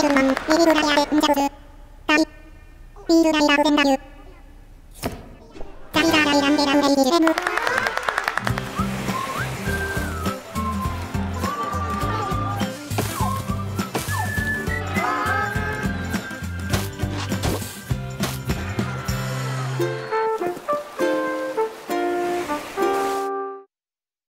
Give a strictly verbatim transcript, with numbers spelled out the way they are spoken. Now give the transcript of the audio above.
るまん、ビビるだけあれ、んじゃぶつ。ダイ。ビールダイラウゼンダユ。ダイダーダイランデラウレイディエム。